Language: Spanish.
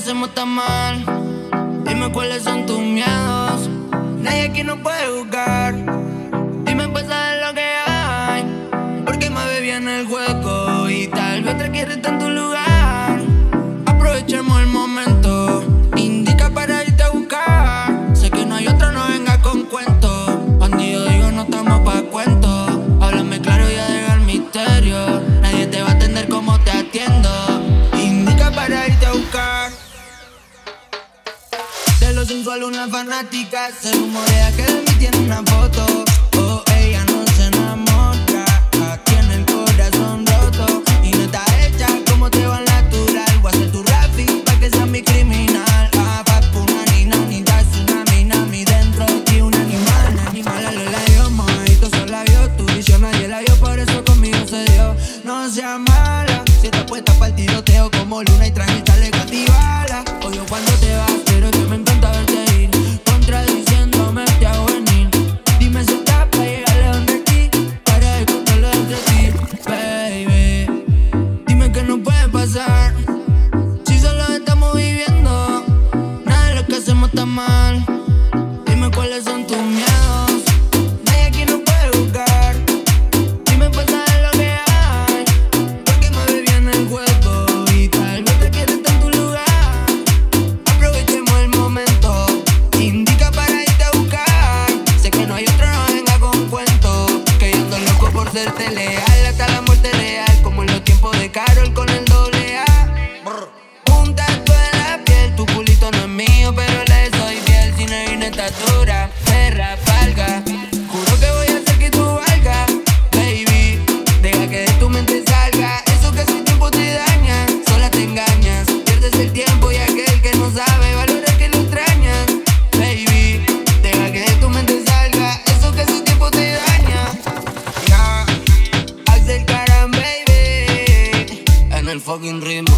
hacemos tan mal. Dime cuáles son tus miedos. Nadie aquí nos puede juzgar. Dime pasa de lo que hay, porque me bebí en el hueco y tal vez otra quiere estar en tu lugar. Aprovechemos el momento, indica para irte a buscar. Sé que no hay otro, no venga con cuentos. Cuando yo digo no estamos pa' cuentos, háblame claro y ya deja el misterio. Nadie te va a atender como te atiendo. Indica para irte a buscar. De lo sensual una fanática, se rumorea que de mí tiene una foto. Oh, ella no se enamora, tiene el corazón roto y no está hecha como te va al natural. Voy a ser tu Rafi pa' que sea mi criminal. Papu, una ni da tsunami, nami dentro de ti un animal. Animal lo la dio, mojadito se la vio. Tu visión nadie la vio, por eso conmigo se dio. No sea mala, si estás puesta pa'l tiroteo como Luna y traje chaleco antibala. Odio cuando te vas, pero que me encanta verte ir, contradiciéndome te hago venir. Dime si estás pa' llegarle donde ti, para descontarlo entre ti, baby. Dime que no puede pasar, si solo estamos viviendo. Nada de lo que hacemos está mal. Dime cuáles son tus miedos. Nadie aquí nos puede juzgar. Dime pasa de lo que hay, porque me bebí en el juego y tal vez te quiere estar en tu lugar. Aprovechemos el momento, indica para irte a buscar. Sé que no hay otro, no venga con cuentos, que yo ando loco por serte leal hasta la muerte real, como en los tiempos de Karol con el doble A. Un tatu en la piel, tu culito no es mío, pero le soy fiel. Si no hay una estatura, perra, valga. Juro que voy a hacer que tú valga, baby. Deja que de tu mente salga eso que sin tiempo te daña. Sola te engañas, pierdes el tiempo y aquel que no sabe valorar que lo extrañas, baby. Deja que de tu mente salga eso que sin tiempo te daña. Yeah. Axel Karam, baby, en el fucking ritmo.